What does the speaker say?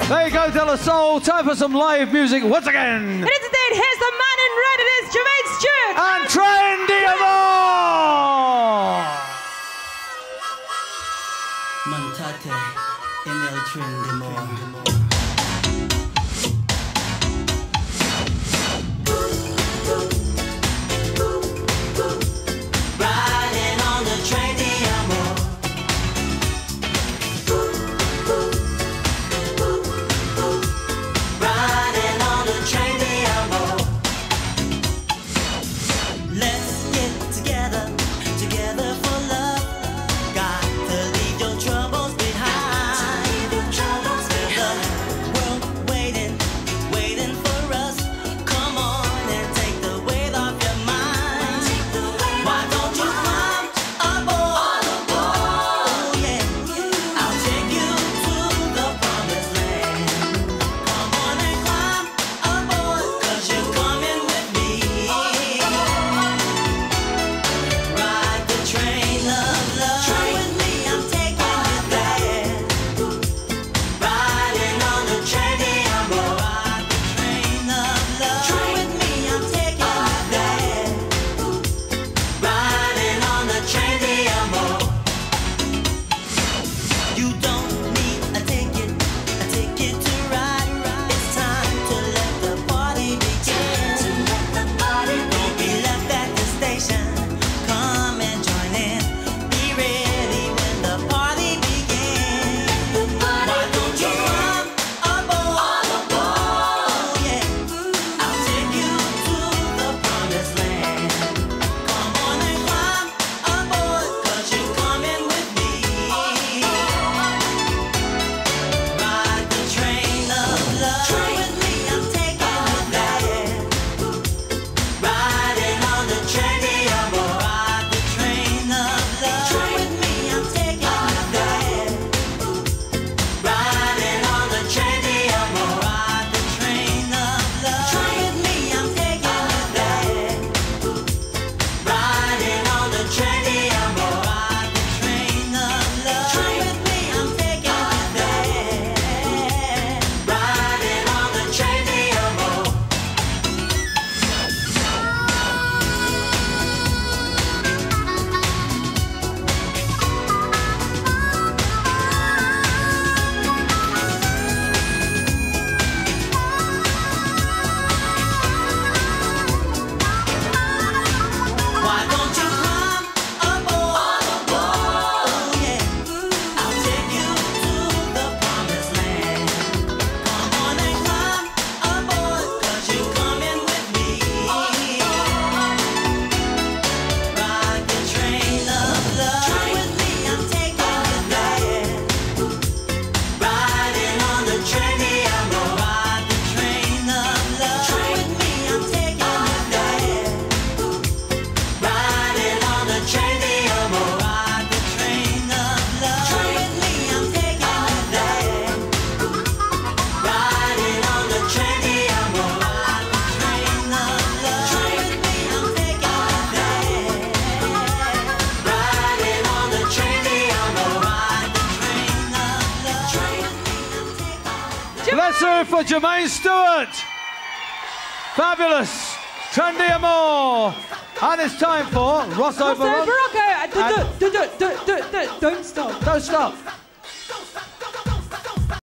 There you go, De La Soul. Time for some live music once again. It is indeed. Here's the man in red. It is Jermaine Stewart. And Tren Amor. Montate en el tren de amor. Let's hear it for Jermaine Stewart. Fabulous. Tren Amor. And it's time for Rosso Barocco. Don't stop. Don't stop.